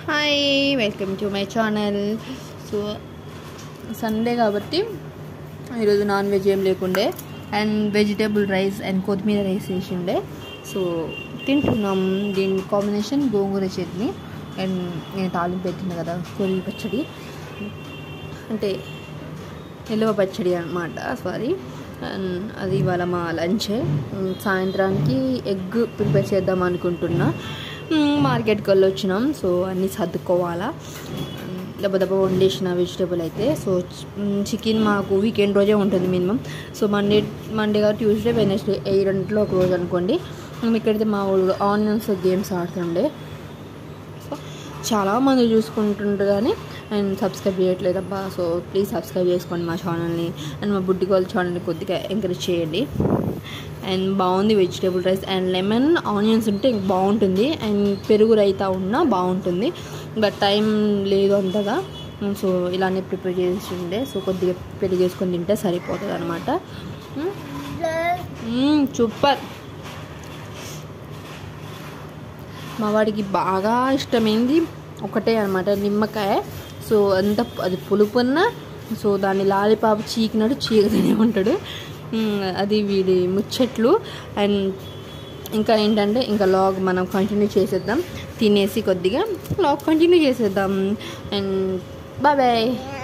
Hi welcome to my channel. So Sunday కాబట్టి ఈరోజు non veg ఏం లేకుండే అండ్ వెజిటేబుల్ రైస్ అండ్ కొత్తిమీర రైస్ వేసిండే. సో తింటున్నాం. దీని కాంబినేషన్ గోంగూర చట్నీ అండ్ నేను తాలింపు పెట్టిన కదా కొరివి పచ్చడి, అంటే నిల్వ పచ్చడి అన్నమాట. సారీ, అది ఇవాళ మా లంచ్. సాయంత్రానికి ఎగ్ ప్రిపేర్ చేద్దాం అనుకుంటున్నా. మార్కెట్కి వెళ్ళి వచ్చినాం, సో అన్నీ సర్దుకోవాలా. దెబ్బ వండేసిన వెజిటేబుల్ అయితే. సో చికెన్ మాకు వీకెండ్ రోజే ఉంటుంది minimum. So Monday Tuesday Wednesday ఈ రెండింటిలో ఒక రోజు అనుకోండి. ఇక్కడైతే మా ఊళ్ళో ఆనియన్స్ గేమ్స్ ఆడుతుండే. సో చాలామంది చూసుకుంటుంటారు కానీ అండ్ సబ్స్క్రైబ్ చేయట్లేదబ్బా. సో ప్లీజ్ సబ్స్క్రైబ్ చేసుకోండి మా ఛానల్ని అండ్ మా బుడ్డి వాళ్ళ ఛానల్ని కొద్దిగా ఎంకరేజ్ చేయండి. అండ్ బాగుంది vegetable rice and lemon onions ఉంటే బాగుంటుంది అండ్ పెరుగు రైతా ఉన్నా బాగుంటుంది. బట్ టైం లేదు అంతగా, సో ఇలానే ప్రిపేర్ చేసి ఉండే. సో కొద్దిగా పెరుగు వేసుకొని తింటే సరిపోతుంది అనమాట. సూపర్. మా వాడికి బాగా ఇష్టమైంది ఒకటే అనమాట, నిమ్మకాయ. సో అంత అది పులుపున్నా సో దాన్ని లాలిపాపు చీకినట్టు చీకతూనే ఉంటాడు. అది వీడి ముచ్చట్లు. అండ్ ఇంకా ఏంటంటే ఇంకా లాగ్ మనం కంటిన్యూ చేసేద్దాం, తినేసి కొద్దిగా లాగ్ కంటిన్యూ చేసేద్దాం. And bye bye.